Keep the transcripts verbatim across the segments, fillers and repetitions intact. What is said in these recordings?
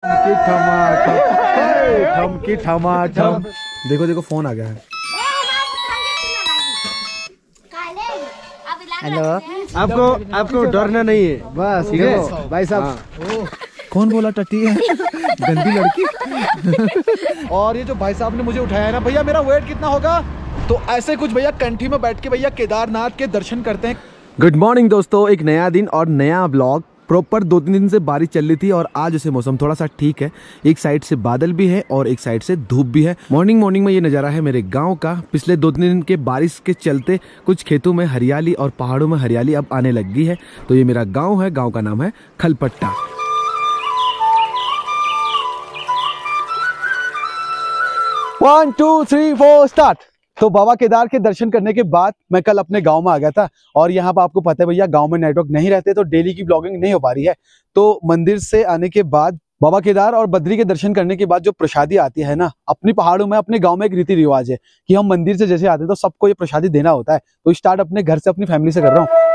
ठमकी ठमाठम। देखो देखो फोन आ गया है। हेलो, आपको आपको डरना नहीं है बस, ठीक है भाई साहब। कौन बोला टट्टी है? गंदी लड़की। और ये जो भाई साहब ने मुझे उठाया है ना भैया, मेरा वेट कितना होगा? तो ऐसे कुछ भैया कंठी में बैठ के भैया केदारनाथ के दर्शन करते हैं। गुड मॉर्निंग दोस्तों, एक नया दिन और नया ब्लॉग। प्रॉपर दो तीन दिन से बारिश चल रही थी और आज ऐसे मौसम थोड़ा सा ठीक है। एक साइड से बादल भी है और एक साइड से धूप भी है। मॉर्निंग मॉर्निंग में ये नज़ारा है मेरे गांव का। पिछले दो तीन दिन के बारिश के चलते कुछ खेतों में हरियाली और पहाड़ों में हरियाली अब आने लग गई है। तो ये मेरा गाँव है, गाँव का नाम है Khalpatta. One two three four start. तो बाबा केदार के दर्शन करने के बाद मैं कल अपने गांव में आ गया था और यहाँ पर आपको पता है भैया गांव में नेटवर्क नहीं रहते, तो डेली की ब्लॉगिंग नहीं हो पा रही है। तो मंदिर से आने के बाद बाबा केदार और बद्री के दर्शन करने के बाद जो प्रसादी आती है ना, अपनी पहाड़ों में अपने गांव में एक रीति रिवाज है कि हम मंदिर से जैसे आते हैं तो सबको ये प्रसादी देना होता है। तो स्टार्ट अपने घर से अपनी फैमिली से कर रहा हूँ।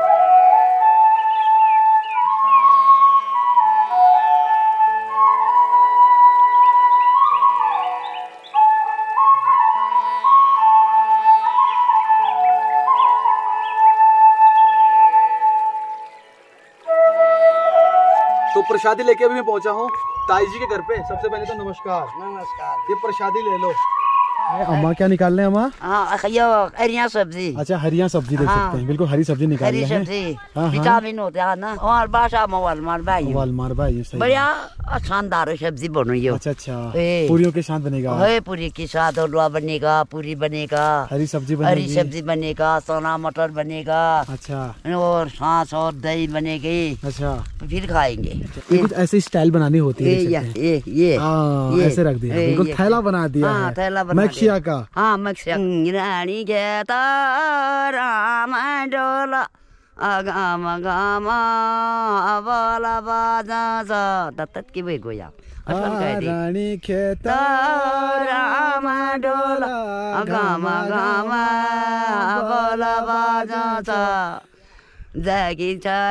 तो प्रसादी लेके अभी मैं पहुंचा हूँ ताई जी के घर पे। सबसे पहले तो नमस्कार। नमस्कार। ये प्रसादी ले लो। अम्मा क्या निकाल रहे हैं अम्मा? हाँ, हरिया सब्जी। अच्छा, हरिया सब्जी देख हाँ। सकते हैं, बिल्कुल हरी सब्जी निकाल रहे हैं। हरी सब्जी हाँ, विटामिन होते हैं ना। और बासा मोबाइल मार भाई वाल मार भाई सही। बढ़िया शानदार सब्जी बनो। अच्छा अच्छा, ए। पूरियों के साथ बनेगा। है पूरी के साथ हलवा बनेगा, पूरी बनेगा, हरी सब्जी हरी बनेगी। सब्जी बनेगा, चना मटर बनेगा। अच्छा, और छाछ और दही बनेगी। अच्छा, फिर खाएंगे। ये कुछ ऐसी स्टाइल बनानी होती है। ये ये ये हाँ, ऐसे रख दिया, ये, बिल्कुल ये। थैला बना दिया हाँ, है। थैला बना मैक्सिया दिया। का। हाँ, मैक्सिया। रानी के तो राम डोला अगाम गामा अबला बाजा जा तत्त की वे गोया। रानी खेत राम डोला अगाम गामा अबला बाजा जा जागी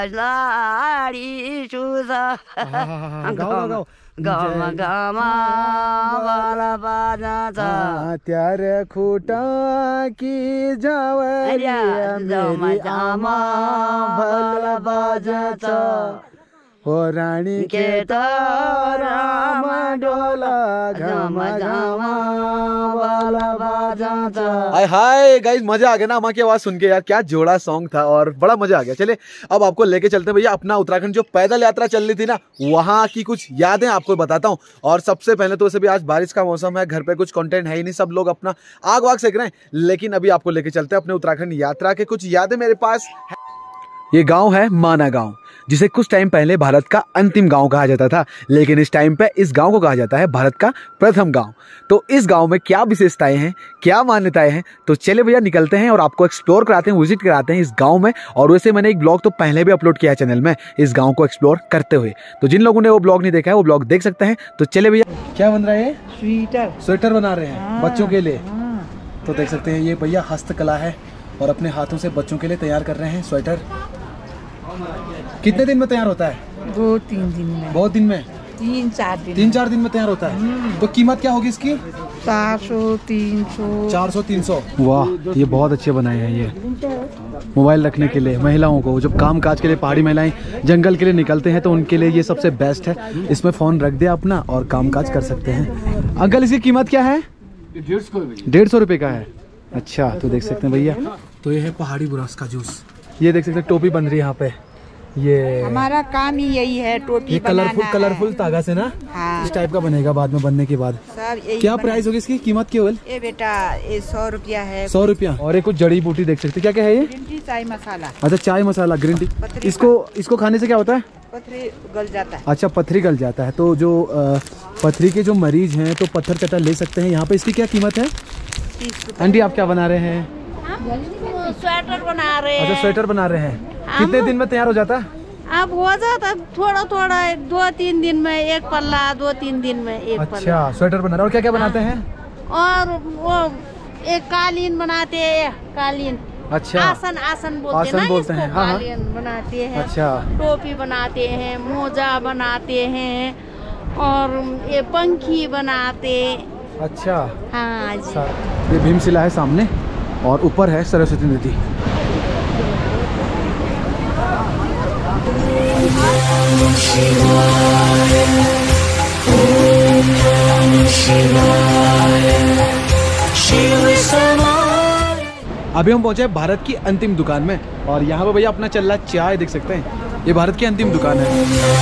लाड़ी चूजा। गाओ गाओ गामा गामा वाला बाजा जा त्यारे खूटा की जावरिया मेरी आमा भला बाजा हो रानी के तो राम डोला गामा गामा वाला बाजा। हाय हाय गाइस, मजा आ गया ना अम्मा की आवाज सुन के यार। क्या जोड़ा सॉन्ग था और बड़ा मजा आ गया। चले अब आपको लेके चलते हैं भैया अपना उत्तराखंड जो पैदल यात्रा चल रही थी ना, वहाँ की कुछ यादें आपको बताता हूँ। और सबसे पहले तो वैसे भी आज बारिश का मौसम है, घर पे कुछ कंटेंट है ही नहीं, सब लोग अपना आग वाग सेक रहे हैं। लेकिन अभी आपको लेके चलते हैं अपने उत्तराखंड यात्रा के कुछ यादें मेरे पास है। ये गांव है माना गांव, जिसे कुछ टाइम पहले भारत का अंतिम गांव कहा जाता था, लेकिन इस टाइम पे इस गांव को कहा जाता है भारत का प्रथम गांव। तो इस गांव में क्या विशेषताएं हैं, क्या मान्यताएं हैं, तो चले भैया निकलते हैं और आपको एक्सप्लोर कराते हैं, विजिट कराते हैं इस गांव में। और वैसे मैंने एक ब्लॉग तो पहले भी अपलोड किया है चैनल में इस गाँव को एक्सप्लोर करते हुए, तो जिन लोगों ने वो ब्लॉग नहीं देखा है वो ब्लॉग देख सकते हैं। तो चले भैया, क्या बन रहा है? स्वेटर स्वेटर बना रहे हैं बच्चों के लिए। तो देख सकते हैं ये भैया हस्तकला है और अपने हाथों से बच्चों के लिए तैयार कर रहे हैं स्वेटर। कितने दिन में तैयार होता है? दो तीन दिन में। बहुत दिन में? तीन चार दिन तीन चार दिन में तैयार होता है। तो कीमत क्या होगी इसकी? चार सौ तीन सौ चार सौ तीन सौ। वाह, ये बहुत अच्छे बनाए हैं। ये मोबाइल रखने के लिए महिलाओं को, जब काम काज के लिए पहाड़ी महिलाएं जंगल के लिए निकलते हैं तो उनके लिए ये सबसे बेस्ट है। इसमें फोन रख दिया अपना और काम काज कर सकते हैं। अंकल इसकी कीमत क्या है? डेढ़ सौ रुपये का है। अच्छा, तो देख सकते हैं भैया, तो ये है पहाड़ी बुरास का जूस। ये देख सकते हैं टोपी बन रही है यहाँ पे। ये हमारा काम ही यही है, टोपी ये कलरफुल कलरफुल धागा से ना। हाँ। इस टाइप का बनेगा बाद में बनने के बाद। सब यही क्या प्राइस होगी इसकी? कीमत केवल ये बेटा ये सौ रुपया है। सौ रुपया। और ये कुछ जड़ी बूटी देख सकते हैं, क्या क्या है ये? ग्रीन टी चाय मसाला। अच्छा, चाय मसाला ग्रीन टी। इसको इसको खाने से क्या होता है? पथरी गल जाता है। अच्छा, पथरी गल जाता है। तो जो आ, पथरी के जो मरीज हैं तो पत्थर चट्टा ले सकते हैं यहाँ पे। इसकी क्या कीमत है? आंटी आप क्या बना रहे हैं? स्वेटर बना रहे हैं। अच्छा, स्वेटर बना रहे हैं। कितने दिन में तैयार हो जाता है? अब हो जाता थोड़ा थोड़ा, दो तीन दिन में एक पल्ला, दो तीन दिन में एक पल्ला। अच्छा, स्वेटर बना रहे हैं। और क्या क्या बनाते हैं? और वो एक कालीन बनाते हैं, कालीन। अच्छा, आसन आसन बोलते आसन ना बोलते हैं। हाँ, कालीन बनाते हैं। अच्छा, टोपी बनाते हैं, मोजा बनाते हैं और ये पंखी बनाते। अच्छा, हाँ जी। ये भीमशिला है सामने और ऊपर है सरस्वती नदी। अभी हम पहुंचे भारत की अंतिम दुकान में और यहाँ पे भैया अपना चल रहा चाय देख सकते हैं। ये भारत की अंतिम दुकान है।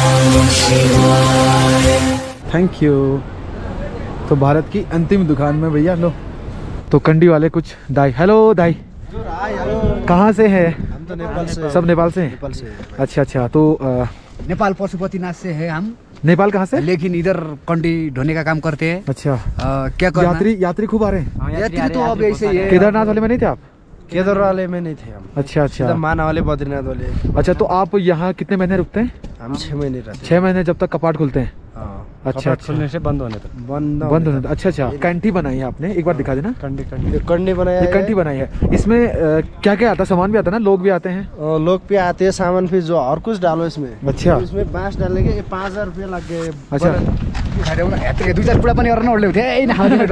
Thank you. तो भारत की अंतिम दुकान में भैया लो, तो कंडी वाले कुछ दाई। हेलो दाई, कहाँ से है? हम तो नेपाल से। सब नेपाल से हैं? नेपाल से। अच्छा अच्छा। तो आ, नेपाल पशुपतिनाथ से है हम। नेपाल कहाँ से? लेकिन इधर कंडी ढोने का काम करते हैं। अच्छा। आ, क्या करना? यात्री यात्री खूब आ रहे हैं। यात्री तो अब ऐसे ही है। केदारनाथ वाले में नहीं थे आप? केदार वाले में नहीं थे हम। अच्छा अच्छा। माना वाले, बद्रीनाथ वाले। अच्छा, तो आप यहाँ कितने महीने रुकते हैं? हम छह महीने रहते। छह महीने, जब तक कपाट खुलते हैं। हाँ। अच्छा अच्छा। खुलने से बंद होने तक। बंद बंद होने तक। अच्छा अच्छा। कैंटी बनाई है आपने, एक बार दिखा देना। कंडी कंडी कंडी बनाया ये है। कैंटी बनाई है। इसमें क्या क्या आता है? सामान भी आता है ना? लोग भी आते हैं? अ, लोग भी आते हैं, सामान भी जो और कुछ डालो इसमें। अच्छा। इसमें बांस डालेंगे, ये पाँच हजार रुपया लग गए। अच्छा। दुई चार पुड़ा पनि गर्न ओर्ले थे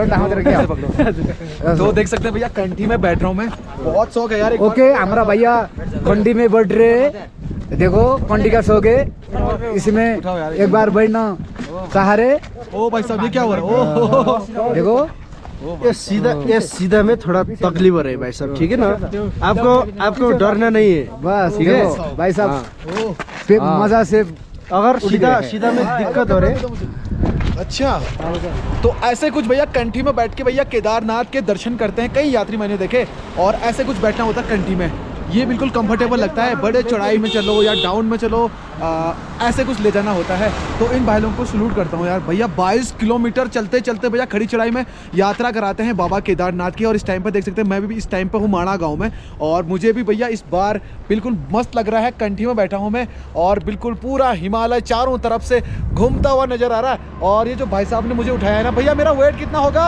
ना। तो देख सकते हैं भैया, कैंटी में बैठ रहा हूँ मैं। बहुत शौक है यार। ओके, हमारा भैया कंडी में बैठ रहे। देखो कंडी का शौक है, इसमें एक बार बैठना चाह रहे। ओ भाई साहब, ये क्या हो रहा है? ओ देखो ये सीधा ये सीधा में थोड़ा तकलीफ हो रही है भाई साहब, ठीक है ना? आपको आपको डरना नहीं है बस। ठीक है देखो भाई साहब, पे मजा से अगर सीधा सीधा में दिक्कत हो रही। अच्छा, तो ऐसे कुछ भैया कंठी में बैठ के भैया केदारनाथ के दर्शन करते हैं। कई यात्री मैंने देखे और ऐसे कुछ बैठना होता है कंठी में। ये बिल्कुल कंफर्टेबल लगता है। बड़े चढ़ाई में चलो या डाउन में चलो, आ, ऐसे कुछ ले जाना होता है। तो इन भाई लोगों को सलूट करता हूँ यार। भैया बाईस किलोमीटर चलते चलते भैया खड़ी चढ़ाई में यात्रा कराते हैं बाबा केदारनाथ की। और इस टाइम पर देख सकते हैं, मैं भी इस टाइम पर हूँ माणा गाँव में। और मुझे भी भैया इस बार बिल्कुल मस्त लग रहा है। कंठी में बैठा हूँ मैं और बिल्कुल पूरा हिमालय चारों तरफ से घूमता हुआ नजर आ रहा है। और ये जो भाई साहब ने मुझे उठाया है ना भैया, मेरा वेट कितना होगा?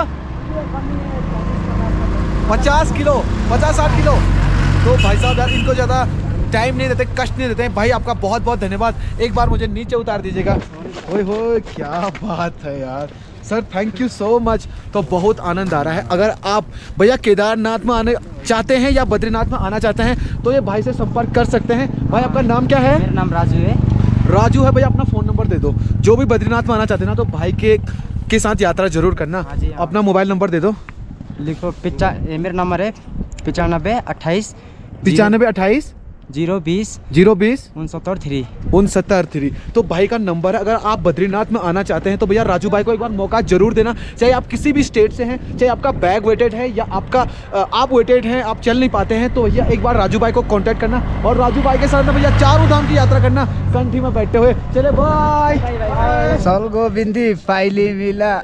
पचास किलो, पचास साठ किलो। तो भाई साहब यार, इनको ज़्यादा टाइम नहीं देते, कष्ट नहीं देते हैं। भाई आपका बहुत बहुत धन्यवाद। एक बार मुझे नीचे उतार दीजिएगा। ओए होए, क्या बात है यार sir, thank you so much. तो बहुत आनंद आ रहा है। अगर आप भैया केदारनाथ में आने चाहते हैं या बद्रीनाथ में आना चाहते हैं तो ये भाई से संपर्क कर सकते हैं। भाई आपका नाम क्या है? मेरा नाम राजू है। राजू है भैया, अपना फ़ोन नंबर दे दो। जो भी बद्रीनाथ में आना चाहते हैं ना, तो भाई के के साथ यात्रा जरूर करना। हाँ जी, हाँ। अपना मोबाइल नंबर दे दो। लिखो पिचा मेरा नंबर है पचानबे अट्ठाईस पचानबे अट्ठाईस जीरो बीस जीरो बीस उनसत्तर थ्री उनसत्तर थ्री। तो भाई का नंबर है। अगर आप बद्रीनाथ में आना चाहते हैं तो भैया राजू भाई को एक बार मौका जरूर देना। चाहे आप किसी भी स्टेट से हैं, चाहे आपका बैग वेटेड है या आपका आप वेटेड हैं, आप चल नहीं पाते हैं, तो भैया एक बार राजू भाई को कांटेक्ट करना और राजू भाई के साथ ना भैया चारों धाम की यात्रा करना कंठी में बैठे हुए। चले बाय। सल गोविंदी फाइली मिला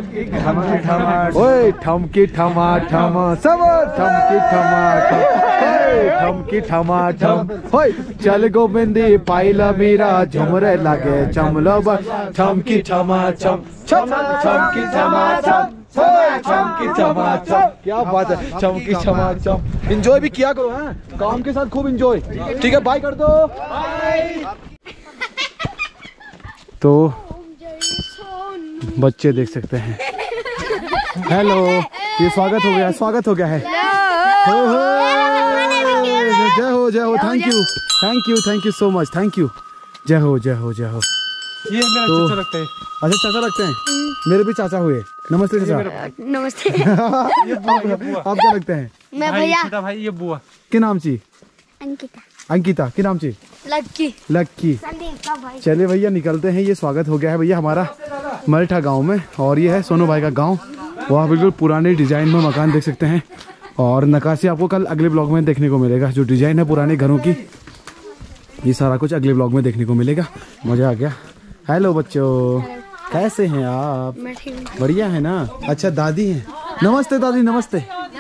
ओए ठमकी ठमा ठमा सब ठमकी ठमा ठमकी ठमा ठम। होय चल गोविंदी पाइला मीरा झुमरे लागे चमलो बा ठमकी ठमा छम छम ठमकी ठमा छम चमकी छमा छम। क्या बात है, चमकी छमा छम। एंजॉय भी किया करो, हैं काम के साथ खूब एंजॉय। ठीक है, बाय कर दो। तो बच्चे देख सकते हैं। हेलो, ये स्वागत हो गया, स्वागत हो गया है। जय हो जय हो, thank you thank you thank you so much, thank you. जय हो जय हो जय हो। ये मेरा तो, चाचा लगता है। अच्छा चाचा लगते हैं, मेरे भी चाचा हुए। नमस्ते चाचा। नमस्ते। आप क्या लगते हैं? मैं भैया। छोटा भाई ये बुआ। क्या नाम ची? अंकिता। अंकिता क्या नाम ची? लक्की। लक्की। संदीप का भाई। चलिए भैया निकलते हैं। ये स्वागत हो गया है भैया हमारा मल्ठा गांव में। और ये है सोनू भाई का गांव। वहाँ बिल्कुल पुराने डिजाइन में मकान देख सकते हैं। और नक्काशी आपको कल अगले ब्लॉग में देखने को मिलेगा। जो डिजाइन है पुराने घरों की, ये सारा कुछ अगले ब्लॉग में देखने को मिलेगा। मजा आ गया। हेलो बच्चों, कैसे हैं आप? मैं ठीक हूँ। बढ़िया है ना? अच्छा दादी हैं। नमस्ते दादी, नमस्ते।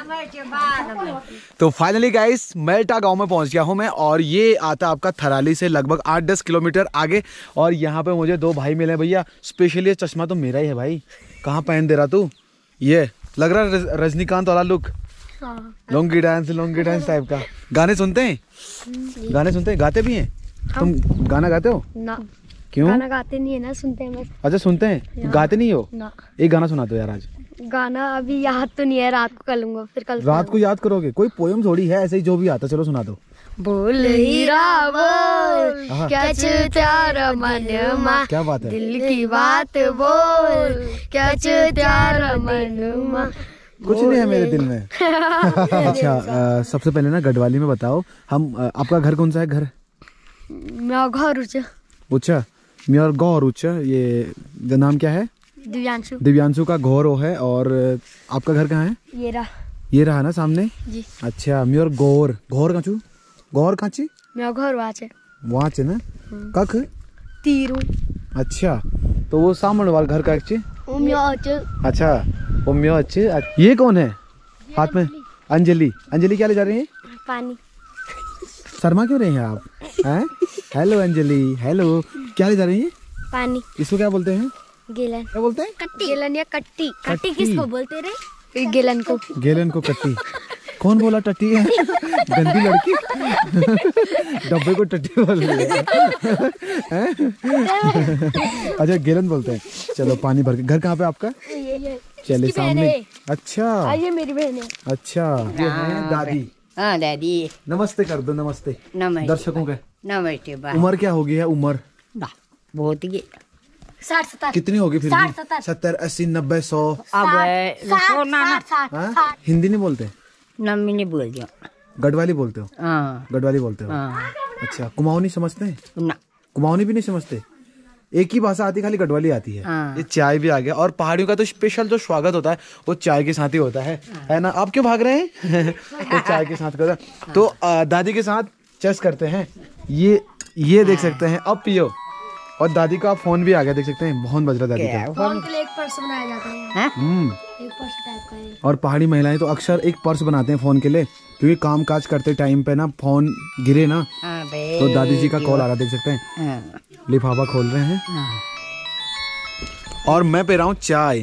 तो फाइनली गाइस मेल्टा गांव में पहुंच गया हूं मैं। और ये आता आपका थराली से लगभग आठ दस किलोमीटर आगे। और यहाँ पे मुझे दो भाई मिले भैया। स्पेशली ये चश्मा तो मेरा ही है भाई। कहाँ पहन दे रहा तू? ये लग रहा है रजनीकांत वाला look. Lungi dance lungi dance type का। गाने सुनते हैं? गाने सुनते हैं? गाते भी हैं? तुम गाना गाते हो? ना। क्यों? गाना गाते नहीं है ना, सुनते हैं बस। अच्छा सुनते हैं, गाते नहीं हो? ना एक गाना सुना दो यार आज। गाना अभी याद तो नहीं है, रात को कर लूंगा, फिर कल रात को याद करोगे? कोई पोयम थोड़ी है, ऐसे ही जो भी आता चलो सुना दो। बोल हीरा बोल हाँ। क्या त्यारा मन मा, क्या बात है। दिल की बात बोल क्या त्यारा मन मा। कुछ नहीं है मेरे दिल में। अच्छा अ, सबसे पहले ना गढ़वाली में बताओ, हम अ, आपका घर कौन सा है? घर मैं घर उच्च उच्चा मेरा गौर उच्चा, ये नाम क्या है? दिव्यांशु। दिव्यांशु का गौर है। और आपका घर कहाँ है? ये रहा ये रहा ना सामने जी। अच्छा मेरा गौर गौर काचू गौर काची मैं घर वहाँ से वहाँ से ना कख तीरू अच्छा, तो वो सामने वाला घर का अच्छे। उम्याच अच्छा उम्या अच्छे। ये कौन है हाथ में? अंजलि। अंजलि क्या ले जा रही है? पानी। शर्मा क्यों रहे हैं आप? हैं? Hello Anjali, hello. क्या ले जा रही है? पानी। इसको क्या बोलते हैं? गिलन। क्या बोलते हैं? कट्टी। गिलन या कट्टी। कट्टी किसको बोलते रहे? गिलन को। गेलन को कट्टी। कौन बोला टट्टी है? गंदी लड़की। डब्बे को टट्टी बोल रही है। अच्छा गेलन बोलते हैं। चलो पानी भर के। घर कहाँ पे आपका? चले सामने। अच्छा ये मेरी बहन है। अच्छा ये है दादी। हाँ दादी नमस्ते कर दो। नमस्ते नमस्ते दर्शकों के। नमस्ते बा उम्र क्या होगी है? उम्र बा बहुत ही साठ सत्तर। कितनी होगी फिर साठ, भी? सत्तर। सत्तर अस्सी नब्बे सौ। अब सोना ना हाँ? हिंदी नहीं बोलते? नम्मी नहीं बोल दिया। गढ़वाली बोलते हो? हाँ गढ़वाली बोलते हो? हाँ अच्छा कुमाऊनी समझते हैं? ना कुमाऊनी भी नहीं समझते? एक ही भाषा आती है, खाली गढ़वाली आती है। हाँ। ये चाय भी आ गया। और पहाड़ियों का तो स्पेशल जो स्वागत होता है वो चाय के साथ ही होता है, है ना? आप क्यों भाग रहे हैं? तो चाय के साथ करता। तो आ, दादी के साथ चेस करते हैं। ये ये देख सकते हैं, अब पियो। और दादी का फोन भी आ गया, देख सकते हैं बहुत बज रहा दादी का। फोन के लिए एक पर्स बनाया जाता है। हम्म एक पर्स टाइप का है। और पहाड़ी महिलाएं तो अक्सर एक पर्स बनाते हैं फोन के लिए, क्योंकि काम काज करते टाइम पे ना फोन गिरे ना हाँ बे तो दादी जी का कॉल आ रहा, देख सकते हैं। हाँ लिफाफा खोल रहे हैं हाँ और मैं पी रहा हूँ चाय।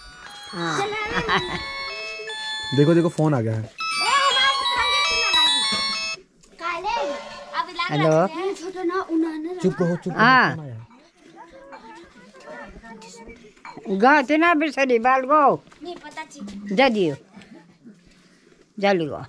देखो देखो फोन आ गया है। हेलो चुप रहो चुप हाँ गाते ना बिसरी बाल गो जा दियो जाली गो।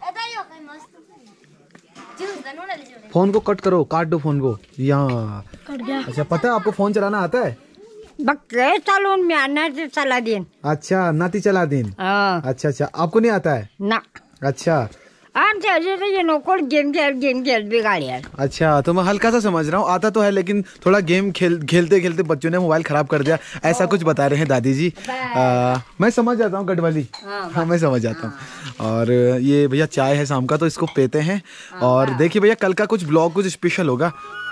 फोन को कट करो, काट दो फोन को। यहाँ कट गया। अच्छा पता है आपको फोन चलाना आता है? बक्के सालोन में आना से चला दिन। अच्छा नाती चला दिन। हाँ अच्छा अच्छा आपको नहीं आता है? ना अच्छा आम से अजय ये नौकर गेम खेल गेम खेल बिगाड़ी यार। अच्छा तो मैं हल्का सा समझ रहा हूँ, आता तो है लेकिन थोड़ा गेम खेल खेलते खेलते बच्चों ने मोबाइल खराब कर दिया, ऐसा कुछ बता रहे हैं दादी जी। आ, मैं समझ जाता हूँ गढ़वाली। हाँ मैं समझ जाता हूँ। और ये भैया चाय है शाम का तो इसको पीते हैं। और देखिए भैया कल का कुछ ब्लॉग कुछ स्पेशल होगा,